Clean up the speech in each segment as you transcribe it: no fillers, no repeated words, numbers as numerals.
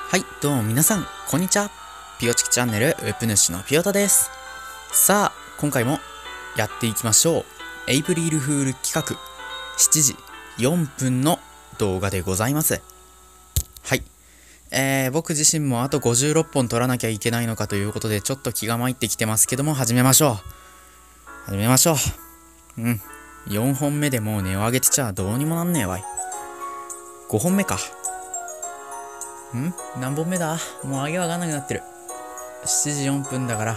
はい、どうも皆さん、こんにちは。ピオチキチャンネルウェブ主のピオタです。さあ、今回もやっていきましょう。エイプリルフール企画、7時4分の動画でございます。はい。僕自身もあと56本撮らなきゃいけないのかということで、ちょっと気が参ってきてますけども、始めましょう。4本目でもう値を上げてちゃどうにもなんねえわい。5本目か。何本目だ？もう上げわかんなくなってる。7時4分だから。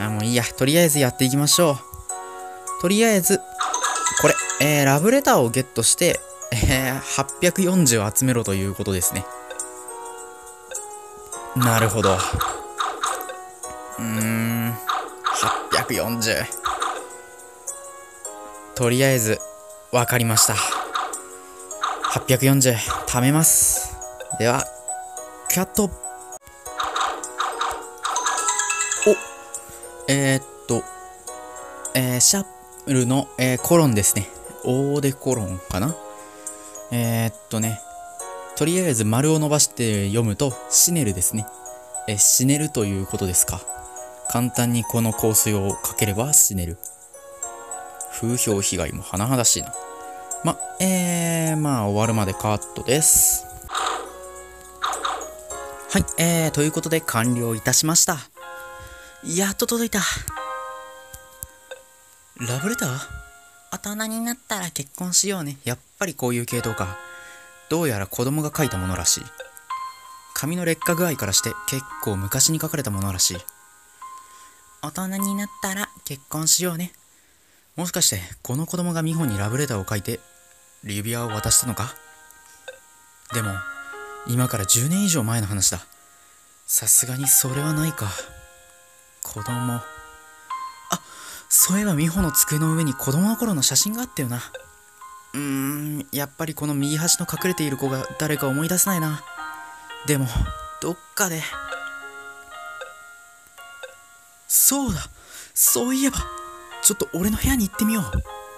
もういいや。とりあえずやっていきましょう。とりあえず、これ、ラブレターをゲットして、840集めろということですね。なるほど。840。とりあえず、わかりました。840、貯めます。では、カット。シャッルの、コロンですね。オーデコロンかな。とりあえず丸を伸ばして読むと、シネルですね。シネルということですか。簡単にこの香水をかければシネル。風評被害も甚だしいな。終わるまでカットです。はい、ということで完了いたしました。やっと届いた。ラブレター？大人になったら結婚しようね。やっぱりこういう系統か。どうやら子供が書いたものらしい。紙の劣化具合からして結構昔に書かれたものらしい。大人になったら結婚しようね。もしかしてこの子供が美穂にラブレターを書いて指輪を渡したのか？でも今から10年以上前の話だ。さすがにそれはないか。子供。そういえば美穂の机の上に子供の頃の写真があったよな。やっぱりこの右端の隠れている子が誰か思い出せないな。でもどっかで。そうだ、そういえばちょっと俺の部屋に行ってみよう。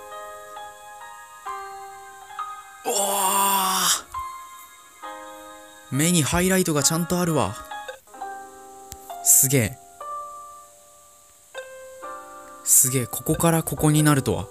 目にハイライトがちゃんとあるわ。すげえ、ここからここになるとは。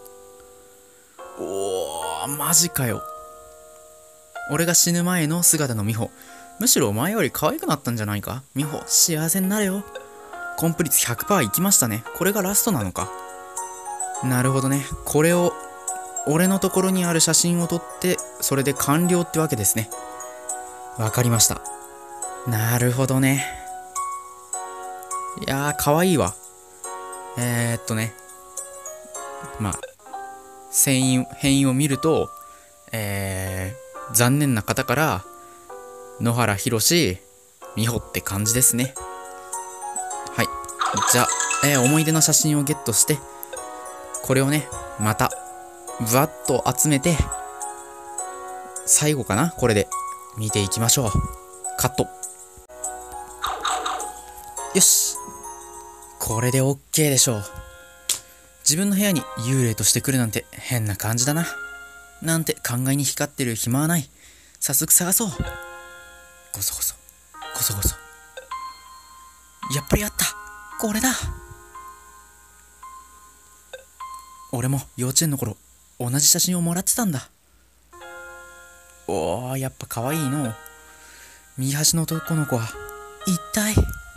マジかよ。俺が死ぬ前の姿の美穂。むしろお前より可愛くなったんじゃないか。美穂、幸せになれよ。コンプ率 100% いきましたね。これがラストなのか。なるほどね。これを俺のところにある写真を撮ってそれで完了ってわけですね。わかりました。なるほどね。いやー、可愛いわ。変異を見ると、残念な方から野原ひろし美穂って感じですね。はい。じゃあ、思い出の写真をゲットして、これをね、またぶわっと集めて、最後かな、これで見ていきましょう。カット。よし、これで OK でしょう。自分の部屋に幽霊として来るなんて変な感じだな。なんて考えに光ってる暇はない。早速探そう。ゴソゴソゴソゴソ。やっぱりあった。これだ。俺も幼稚園の頃同じ写真をもらってたんだ。やっぱ可愛いの。右端の男の子は一体。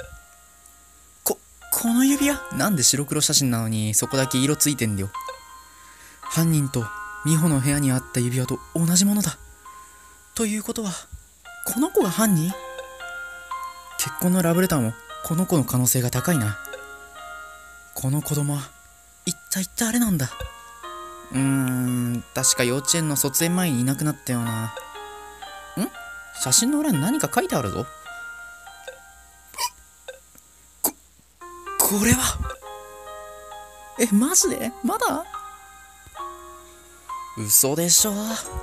この指輪なんで白黒写真なのにそこだけ色ついてんだよ。犯人と美穂の部屋にあった指輪と同じものだ。ということはこの子が犯人？結婚のラブレターもこの子の可能性が高いな。この子供は一体誰なんだ？確か幼稚園の卒園前にいなくなったよな。写真の裏に何か書いてあるぞ。これはマジでまだ？嘘でしょ。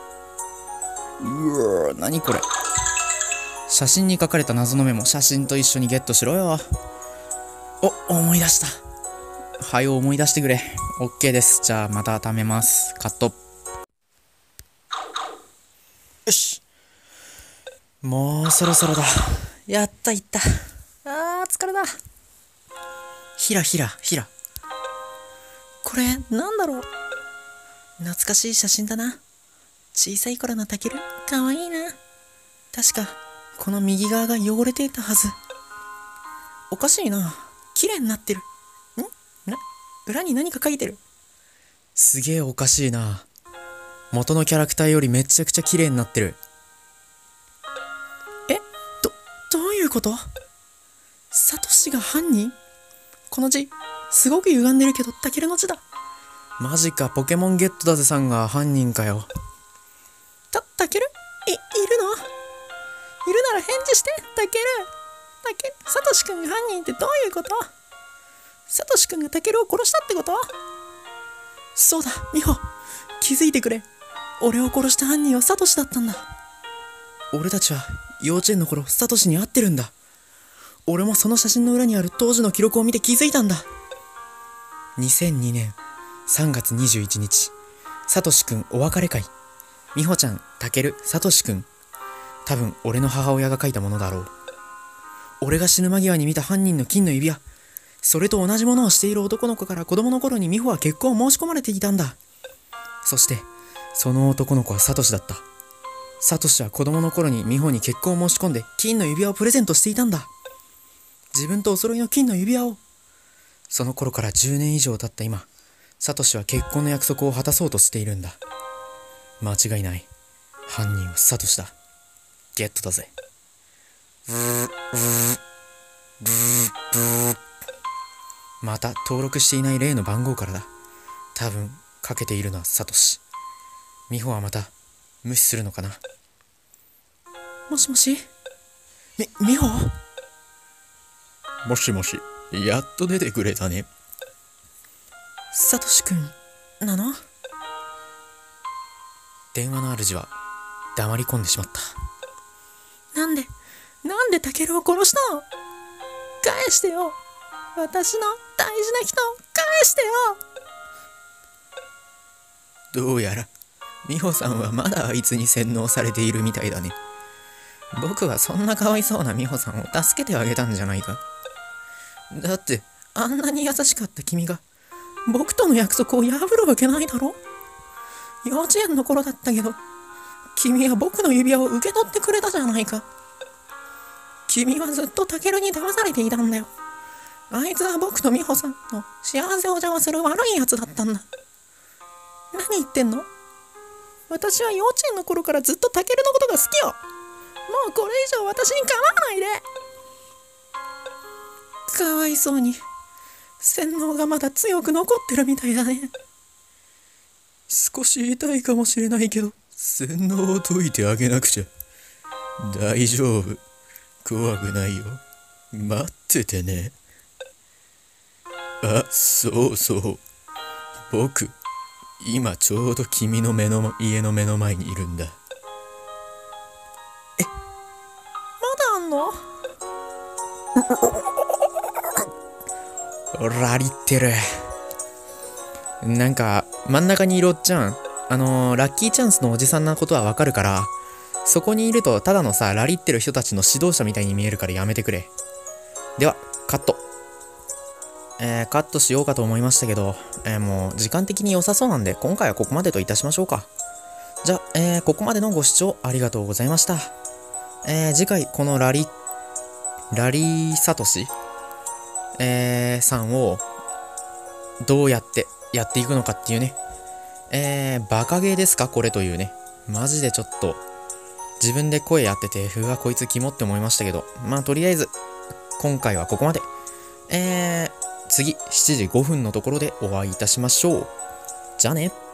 何これ。写真に書かれた謎のメモ、写真と一緒にゲットしろよ。思い出した。はい、思い出してくれ。 OK です。じゃあまた貯めます。カット。よし、もうそろそろだ。 やった行った。疲れだ。ひらひらひら。これなんだろう。懐かしい写真だな。小さい頃のタケル、かわいいな。確かこの右側が汚れていたはず。おかしいな。綺麗になってる。裏に何か書いてる。すげえおかしいな。元のキャラクターよりめちゃくちゃ綺麗になってる。どういうこと？サトシが犯人？この字、すごく歪んでるけど、タケルの字だ。マジか、ポケモンゲットだぜさんが犯人かよ。タケル？いるの？いるなら返事して、タケル。サトシ君が犯人ってどういうこと？サトシ君がタケルを殺したってこと？そうだ、ミホ。気づいてくれ。俺を殺した犯人はサトシだったんだ。俺たちは幼稚園の頃、サトシに会ってるんだ。俺もその写真の裏にある当時の記録を見て気づいたんだ。2002年3月21日、サトシくんお別れ会。ミホちゃん、タケル、サトシくん。多分俺の母親が描いたものだろう。俺が死ぬ間際に見た犯人の金の指輪。それと同じものをしている男の子から子供の頃にミホは結婚を申し込まれていたんだ。そして、その男の子はサトシだった。サトシは子供の頃にミホに結婚を申し込んで金の指輪をプレゼントしていたんだ。自分とお揃いの金の指輪を。その頃から10年以上経った今、サトシは結婚の約束を果たそうとしているんだ。間違いない。犯人はサトシだ。ゲットだぜ。また登録していない例の番号からだ。多分かけているのはサトシ。ミホはまた無視するのかな。もしもし、ミホ？ もしもし、やっと出てくれたね。 サトシくんなの？電話の主は黙り込んでしまった。なんでタケルを殺したの？返してよ。私の大事な人を返してよ。 どうやらミホさんはまだあいつに洗脳されているみたいだね。 僕はそんなかわいそうなミホさんを助けてあげたんじゃないか。だってあんなに優しかった君が僕との約束を破るわけないだろ。幼稚園の頃だったけど君は僕の指輪を受け取ってくれたじゃないか。君はずっとタケルに騙されていたんだよ。あいつは僕とミホさんの幸せを邪魔する悪いやつだったんだ。何言ってんの？私は幼稚園の頃からずっとタケルのことが好きよ。もうこれ以上私に構わないで。かわいそうに洗脳がまだ強く残ってるみたいだね。 少し痛いかもしれないけど、洗脳を解いてあげなくちゃ。大丈夫。怖くないよ。待っててね。あ、そうそう。僕、今ちょうど君の家の目の前にいるんだ。 まだあんの？ラリってる。なんか真ん中にいるおっちゃん、ラッキーチャンスのおじさんなことはわかるから、そこにいるとただのさ、ラリってる人たちの指導者みたいに見えるからやめてくれ。ではカット。カットしようかと思いましたけど、もう時間的に良さそうなんで今回はここまでといたしましょうか。じゃあ、ここまでのご視聴ありがとうございました。次回このラリーサトシ、さんをどうやってやっていくのかっていうね、バカゲーですかこれというね、マジでちょっと自分で声やってて、うわこいつキモって思いましたけど、まあとりあえず今回はここまで。次7時5分のところでお会いいたしましょう。じゃあね。